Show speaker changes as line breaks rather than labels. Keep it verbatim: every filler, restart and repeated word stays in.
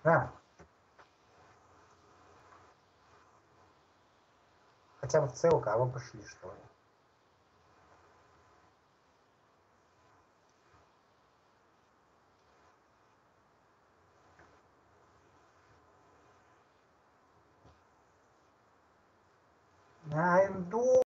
Да. Хотя бы в ЦЛК, а вы пошли, что ли? А, иду.